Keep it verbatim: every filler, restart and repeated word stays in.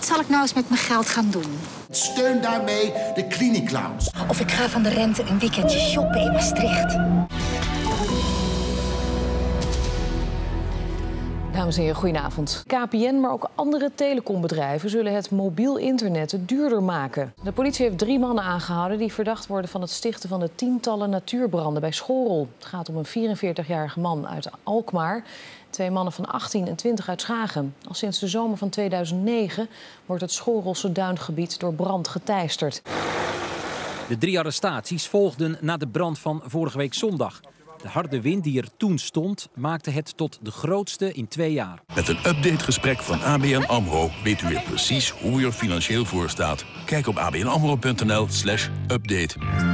zal ik nou eens met mijn geld gaan doen? Steun daarmee de kliniekclowns. Of ik ga van de rente een weekendje shoppen in Maastricht. Dames en heren, goedenavond. K P N, maar ook andere telecombedrijven zullen het mobiel internet duurder maken. De politie heeft drie mannen aangehouden die verdacht worden van het stichten van de tientallen natuurbranden bij Schorrel. Het gaat om een vierenveertigjarige man uit Alkmaar, twee mannen van achttien en twintig uit Schagen. Al sinds de zomer van tweeduizend negen wordt het Schorrelse duingebied door brand geteisterd. De drie arrestaties volgden na de brand van vorige week zondag. De harde wind die er toen stond, maakte het tot de grootste in twee jaar. Met een updategesprek van A B N AMRO weet u weer precies hoe u er financieel voor staat. Kijk op abnamro punt n l slash update.